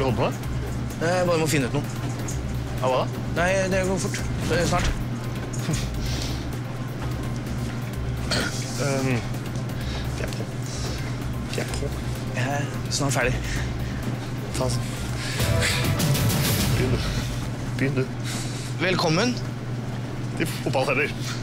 du holder på med? Jeg bare må finne ut noe. Ja, hva da? Nei, det går fort. Det er snart. Jeg er på. Jeg er på. Jeg er snart ferdig. Ta altså. Begynn du. Velkommen. Til fotballtrener.